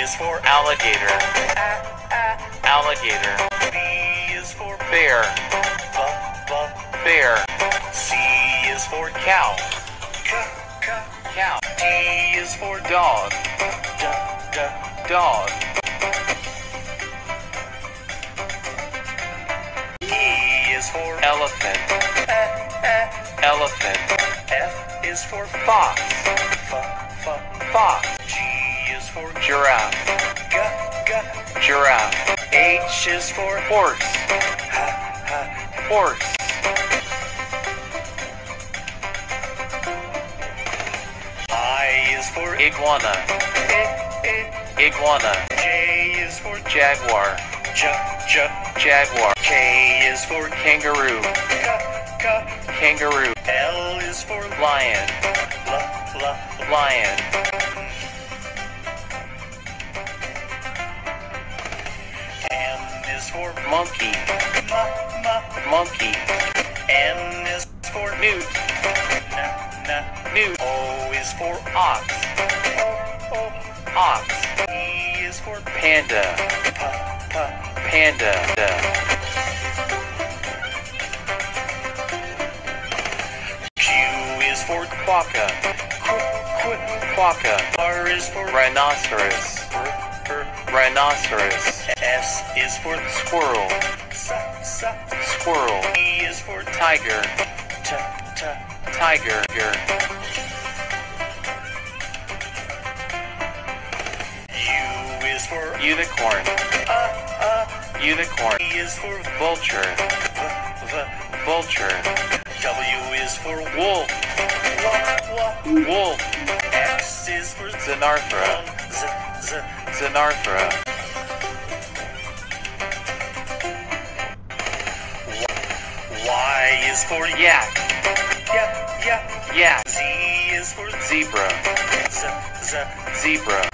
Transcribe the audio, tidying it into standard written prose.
is for alligator, alligator. B is for Bear, bear. C is for Cow, cow. D is for dog, dog. E is for Elephant, elephant. F is for Fox, fox. G is for Giraffe, giraffe. H is for Horse, horse. I is for Iguana, iguana. J is for Jaguar, jaguar. K is for Kangaroo, kangaroo. L is for Lion, lion. M is for Monkey, monkey. N is for Newt, newt. O is for Ox, ox. E is for Panda, panda. Q is for Quokka, quokka. R is for Rhinoceros, rhinoceros. S is for Squirrel, squirrel. E is for Tiger, tiger. U is for Unicorn, unicorn. E is for Vulture, vulture. W is for Wolf, wolf. X is for Xenarthra, Xenarthra. Y is for Yak, yak. Z is for Zebra, zebra.